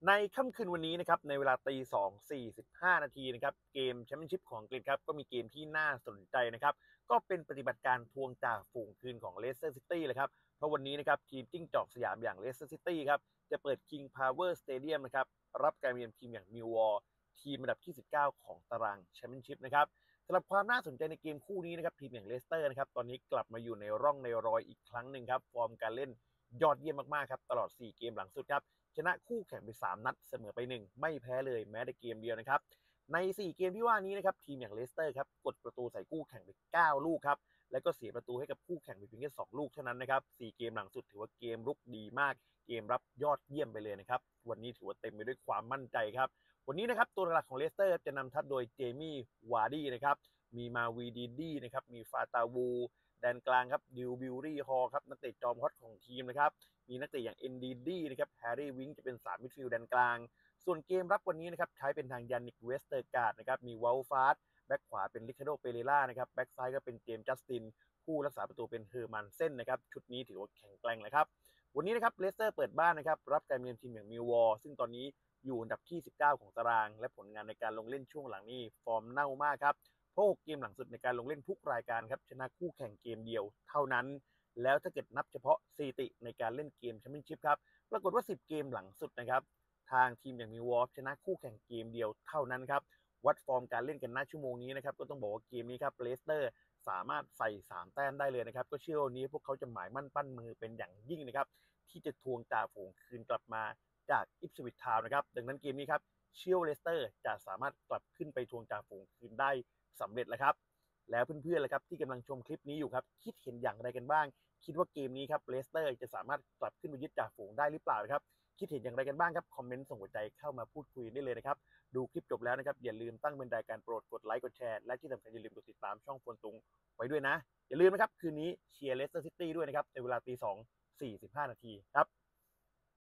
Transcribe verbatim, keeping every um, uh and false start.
ในค่ำคืนวันนี้นะครับในเวลาตีสองสี่สิบห้านาทีนะครับเกมแชมเปี้ยนชิพของอังกฤษครับก็มีเกมที่น่าสนใจนะครับก็เป็นปฏิบัติการทวงจ่าฝูงคืนของเลสเตอร์ซิตี้เลยครับเพราะวันนี้นะครับทีมจิ้งจอกสยามอย่างเลสเตอร์ซิตี้ครับจะเปิด King Power Stadium นะครับรับการเยือนทีมอย่างมิลวอลทีมอันดับที่สิบเก้าของตารางแชมเปี้ยนชิพนะครับสำหรับความน่าสนใจในเกมคู่นี้นะครับทีมอย่างเลสเตอร์นะครับตอนนี้กลับมาอยู่ในร่องในรอยอีกครั้งหนึ่งครับฟอร์มการเล่นยอดเยี่ยมมากๆครับตลอดสี่เกมหลังสุดครับ ชนะคู่แข่งไปสามนัดเสมอไปหนึ่งไม่แพ้เลยแม้แต่เกมเดียวนะครับในสี่เกมที่ว่านี้นะครับทีมอย่างเลสเตอร์ครับกดประตูใส่คู่แข่งไปเก้าลูกครับแล้วก็เสียประตูให้กับคู่แข่งไปเพียงแค่สองลูกเท่านั้นนะครับสี่เกมหลังสุดถือว่าเกมรุกดีมากเกมรับยอดเยี่ยมไปเลยนะครับวันนี้ถือว่าเต็มไปด้วยความมั่นใจครับวันนี้นะครับตัวหลักของเลสเตอร์จะนำทัพโดยเจมี่วาร์ดี้นะครับมีมาวีดีดีนะครับมีฟาตาวูแดนกลางครับดิวบิวรี่ฮอลครับนักเตะจอมฮอตของทีมนะครับ มีนักเตะอย่าง เอ็น ดี ดี นะครับแฮร์รี่วิงจะเป็นสามมิดฟิลด์แดนกลางส่วนเกมรับวันนี้นะครับใช้เป็นทางยานิกเวสเตอร์การ์ดนะครับมีวอลฟาร์ดแบ็กขวาเป็นลิคาโดเปเรล่านะครับแบ็กซ้ายก็เป็นเจมส์จัสตินผู้รักษาประตูเป็นเฮอร์มันเซ่นนะครับชุดนี้ถือว่าแข็งแกร่งเลยครับวันนี้นะครับเลสเตอร์เปิดบ้านนะครับรับการเยือนทีมอย่างมิลวอลซึ่งตอนนี้อยู่อันดับที่สิบเก้าของตารางและผลงานในการลงเล่นช่วงหลังนี้ฟอร์มเน่ามากครับเพราะหกเกมหลังสุดในการลงเล่นทุกรายการครับชนะคู่แข่งเกมเดียวเท่านั้นแล้วถ้าเกิดนับเฉพาะสถิติในการเล่นเกมแชมเปี้ยนชิพครับปรากฏว่าสิบเกมหลังสุดนะครับทางทีมอย่างมิลวอลชนะคู่แข่งเกมเดียวเท่านั้นครับวัดฟอร์มการเล่นกันณชั่วโมงนี้นะครับก็ต้องบอกว่าเกมนี้ครับเลสเตอร์สามารถใส่สามแต้มได้เลยนะครับก็เชื่อวันนี้พวกเขาจะหมายมั่นปั้นมือเป็นอย่างยิ่งนะครับที่จะทวงจ่าฝูงคืนกลับมาจากอิปสวิชทาวน์นะครับดังนั้นเกมนี้ครับเชื่อเลสเตอร์จะสามารถกลับขึ้นไปทวงจ่าฝูงคืนได้สำเร็จแล้วครับแล้วเพื่อนๆล่ะครับที่กำลังชมคลิปนี้อยู่ครับคิดเห็นอย่างไรกันบ้างคิดว่าเกมนี้ครับเลสเตอร์จะสามารถกลับขึ้นไปยึดจ่าฝูงได้หรือเปล่าครับคิดเห็นอย่างไรกันบ้างครับคอมเมนต์ส่งหัวใจเข้ามาพูดคุยได้เลยนะครับดูคลิปจบแล้วนะครับอย่าลืมตั้งเป็นรายการโปรดกดไลค์กดแชร์และที่สำคัญอย่าลืมกดติดตามช่องฟนตุงไว้ด้วยนะอย่าลืมนะครับคืนนี้เชียร์เลสเตอร์ซิตี้ด้วยนะครับในเวลาตีสองสี่สิบห้านาทีครับ